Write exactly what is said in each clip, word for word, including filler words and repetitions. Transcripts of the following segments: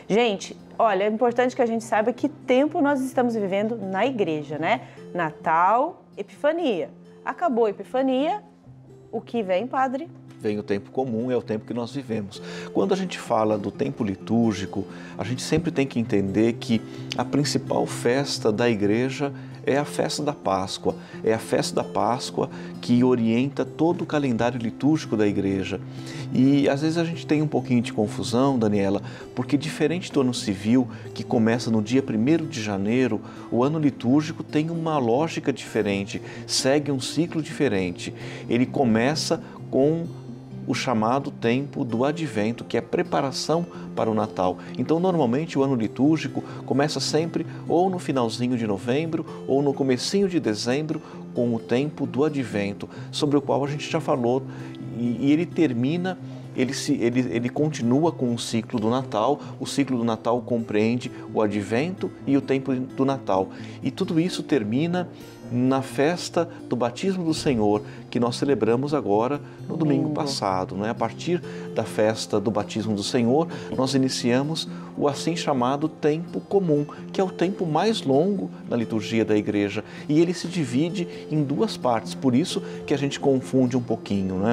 Gente, olha, é importante que a gente saiba que tempo nós estamos vivendo na igreja, né? Natal, Epifania. Acabou a Epifania, o que vem, padre? Vem o tempo comum, é o tempo que nós vivemos. Quando a gente fala do tempo litúrgico, a gente sempre tem que entender que a principal festa da igreja é a festa da Páscoa. É a festa da Páscoa que orienta todo o calendário litúrgico da igreja. E às vezes a gente tem um pouquinho de confusão, Daniela, porque diferente do ano civil, que começa no dia primeiro de janeiro, o ano litúrgico tem uma lógica diferente, segue um ciclo diferente. Ele começa com o chamado tempo do Advento, que é preparação para o Natal. Então, normalmente, o ano litúrgico começa sempre ou no finalzinho de novembro ou no comecinho de dezembro, com o tempo do Advento, sobre o qual a gente já falou, e, e ele termina, ele, se, ele, ele continua com o ciclo do Natal. O ciclo do Natal compreende o Advento e o tempo do Natal. E tudo isso termina na festa do batismo do Senhor, que nós celebramos agora no domingo Domingo. passado. Não é? A partir da festa do batismo do Senhor, nós iniciamos o assim chamado tempo comum, que é o tempo mais longo na liturgia da igreja. E ele se divide em duas partes, por isso que a gente confunde um pouquinho, né?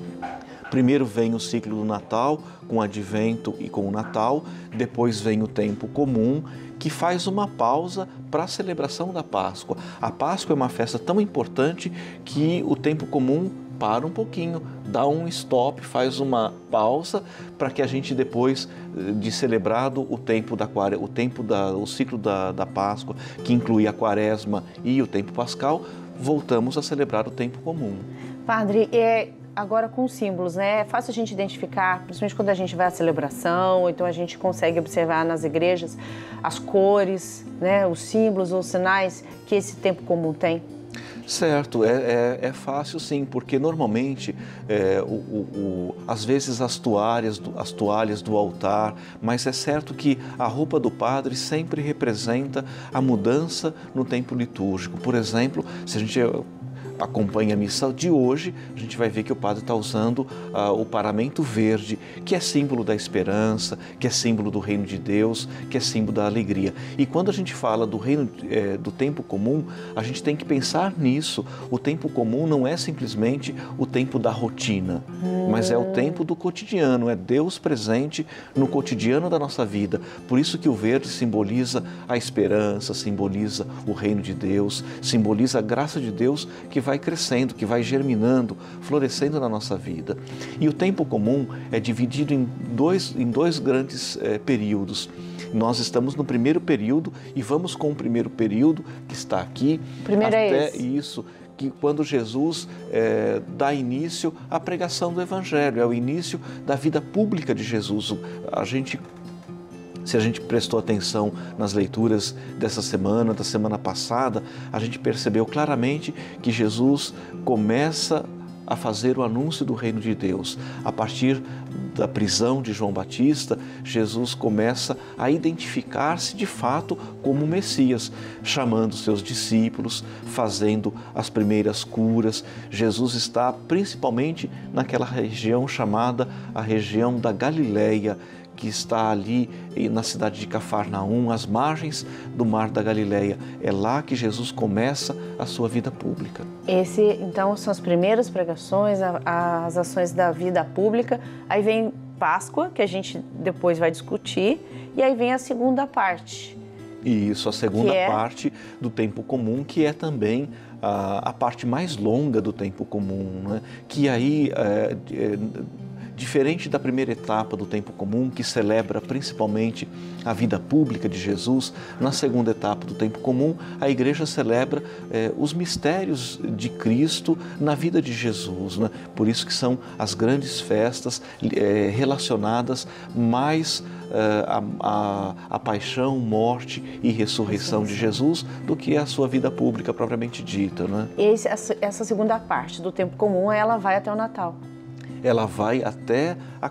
Primeiro vem o ciclo do Natal, com o Advento e com o Natal. Depois vem o tempo comum, que faz uma pausa para a celebração da Páscoa. A Páscoa é uma festa tão importante que o tempo comum para um pouquinho, dá um stop, faz uma pausa para que a gente depois de celebrado o tempo da o tempo da o ciclo da, da Páscoa, que inclui a Quaresma e o tempo pascal, voltamos a celebrar o tempo comum. Padre, é agora com símbolos, né? É fácil a gente identificar, principalmente quando a gente vai à celebração, ou então a gente consegue observar nas igrejas as cores, né? Os símbolos ou sinais que esse tempo comum tem. Certo, é, é, é fácil sim, porque normalmente, é, o, o, o, às vezes as toalhas, do, as toalhas do altar, mas é certo que a roupa do padre sempre representa a mudança no tempo litúrgico. Por exemplo, se a gente acompanha a missa de hoje, a gente vai ver que o padre está usando uh, o paramento verde, que é símbolo da esperança, que é símbolo do reino de Deus, que é símbolo da alegria. E quando a gente fala do reino eh, do tempo comum, a gente tem que pensar nisso. O tempo comum não é simplesmente o tempo da rotina, hum. mas é o tempo do cotidiano, é Deus presente no cotidiano da nossa vida. Por isso que o verde simboliza a esperança, simboliza o reino de Deus, simboliza a graça de Deus que vai crescendo, que vai germinando, florescendo na nossa vida. E o tempo comum é dividido em dois, em dois grandes eh, períodos. Nós estamos no primeiro período e vamos com o primeiro período que está aqui. Primeiro até é esse. isso, que quando Jesus eh, dá início à pregação do Evangelho, é o início da vida pública de Jesus. A gente Se a gente prestou atenção nas leituras dessa semana, da semana passada, a gente percebeu claramente que Jesus começa a fazer o anúncio do reino de Deus. A partir da prisão de João Batista, Jesus começa a identificar-se de fato como Messias, chamando seus discípulos, fazendo as primeiras curas. Jesus está principalmente naquela região chamada a região da Galileia, que está ali na cidade de Cafarnaum, às margens do Mar da Galileia. É lá que Jesus começa a sua vida pública. Esse, então, são as primeiras pregações, as ações da vida pública. Aí vem Páscoa, que a gente depois vai discutir, e aí vem a segunda parte. Isso, a segunda é... parte do tempo comum, que é também a, a parte mais longa do tempo comum, né? Que aí... É, é, diferente da primeira etapa do tempo comum, que celebra principalmente a vida pública de Jesus, na segunda etapa do tempo comum, a igreja celebra eh, os mistérios de Cristo na vida de Jesus, né? Por isso que são as grandes festas eh, relacionadas mais eh, a, a, a paixão, morte e ressurreição de Jesus do que a sua vida pública propriamente dita, né? Esse, essa, essa segunda parte do tempo comum, ela vai até o Natal. Ela vai até a, a,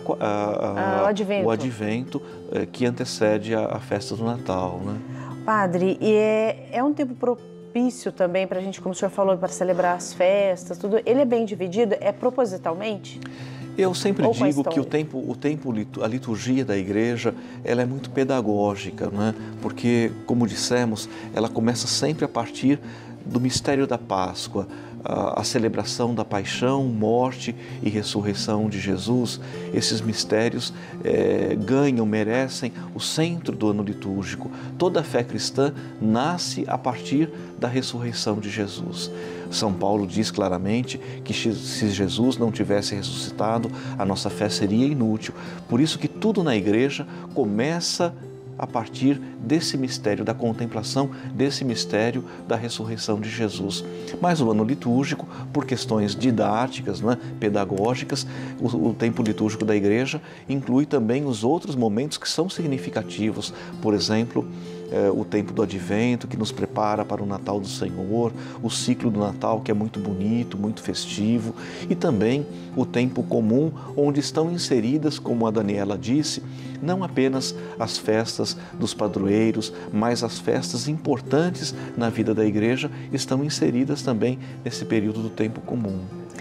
a, ah, o advento, o advento eh, que antecede a, a festa do Natal, né? Padre, e é, é um tempo propício também para a gente, como o senhor falou, para celebrar as festas, tudo. Ele é bem dividido? É propositalmente? Eu sempre Ou com a digo que o história? tempo, o tempo, a liturgia da igreja, ela é muito pedagógica, né? Porque, como dissemos, ela começa sempre a partir do mistério da Páscoa, a, a celebração da paixão, morte e ressurreição de Jesus. Esses mistérios é, ganham, merecem o centro do ano litúrgico. Toda a fé cristã nasce a partir da ressurreição de Jesus. São Paulo diz claramente que se Jesus não tivesse ressuscitado, a nossa fé seria inútil. Por isso que tudo na igreja começa a partir desse mistério, da contemplação desse mistério da ressurreição de Jesus. Mas o ano litúrgico, por questões didáticas, né, pedagógicas, o, o tempo litúrgico da igreja inclui também os outros momentos que são significativos. Por exemplo, É, o tempo do Advento, que nos prepara para o Natal do Senhor, o ciclo do Natal, que é muito bonito, muito festivo, e também o tempo comum, onde estão inseridas, como a Daniela disse, não apenas as festas dos padroeiros, mas as festas importantes na vida da igreja estão inseridas também nesse período do tempo comum.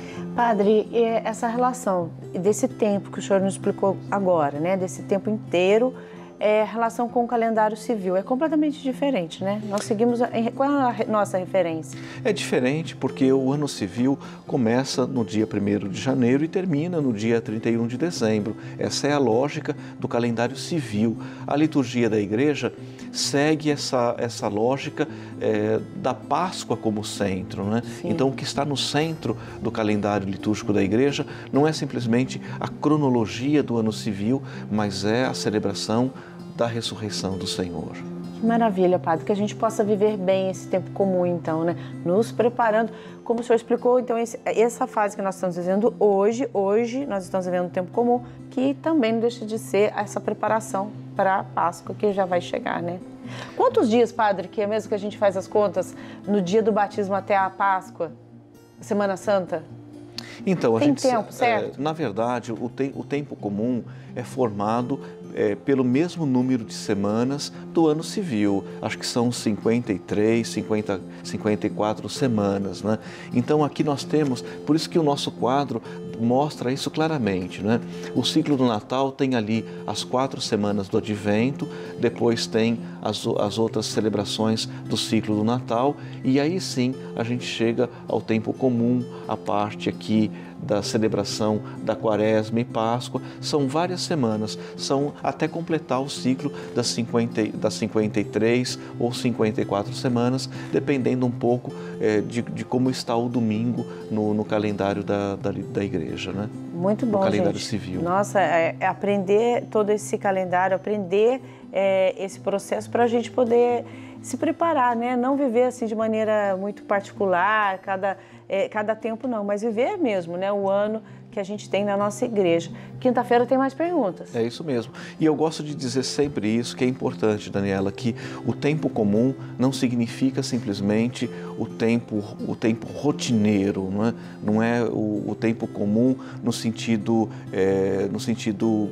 Padre, essa relação desse tempo que o senhor nos explicou agora, né, desse tempo inteiro, é, relação com o calendário civil é completamente diferente, né? Nós seguimos, a, qual é a nossa referência? É diferente porque o ano civil começa no dia primeiro de janeiro e termina no dia trinta e um de dezembro. Essa é a lógica do calendário civil. A liturgia da igreja segue essa, essa lógica é, da Páscoa como centro, né? Então, o que está no centro do calendário litúrgico da igreja não é simplesmente a cronologia do ano civil, mas é a celebração da ressurreição do Senhor. Que maravilha, Padre, que a gente possa viver bem esse tempo comum, então, né? Nos preparando, como o senhor explicou, então, esse, essa fase que nós estamos vivendo hoje, hoje nós estamos vivendo um tempo comum, que também não deixa de ser essa preparação para a Páscoa, que já vai chegar, né? Quantos dias, Padre, que é mesmo que a gente faz as contas, no dia do batismo até a Páscoa, Semana Santa? Então, a Tem gente, tempo, certo? É, na verdade, o, te, o tempo comum é formado é, pelo mesmo número de semanas do ano civil. Acho que são cinquenta e três, cinquenta, cinquenta e quatro semanas, né? Então, aqui nós temos, por isso que o nosso quadro mostra isso claramente, né? O ciclo do Natal tem ali as quatro semanas do Advento, depois tem as, as outras celebrações do ciclo do Natal, e aí sim a gente chega ao tempo comum, a parte aqui da celebração da Quaresma e Páscoa. São várias semanas, são até completar o ciclo das, cinquenta, das cinquenta e três ou cinquenta e quatro semanas, dependendo um pouco é, de, de como está o domingo no, no calendário da, da, da igreja, né? Muito bom, no calendário gente. civil. Nossa, é, é aprender todo esse calendário, aprender é, esse processo para a gente poder se preparar, né? Não viver assim de maneira muito particular, cada, é, cada tempo não, mas viver mesmo, né? O ano que a gente tem na nossa igreja. Quinta-feira tem mais perguntas. É isso mesmo. E eu gosto de dizer sempre isso, que é importante, Daniela, que o tempo comum não significa simplesmente o tempo, o tempo rotineiro, não é, não é o, o tempo comum no sentido, é, no sentido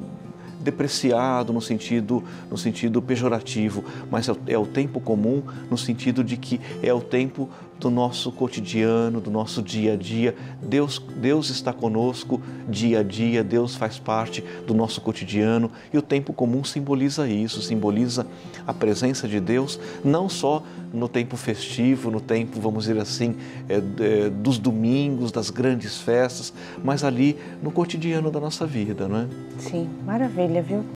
depreciado, no sentido, no sentido pejorativo, mas é o, é o tempo comum no sentido de que é o tempo do nosso cotidiano, do nosso dia a dia. Deus, Deus está conosco dia a dia, Deus faz parte do nosso cotidiano, e o tempo comum simboliza isso, simboliza a presença de Deus, não só no tempo festivo, no tempo, vamos dizer assim, é, é, dos domingos, das grandes festas, mas ali no cotidiano da nossa vida, não é? Sim, maravilha, viu?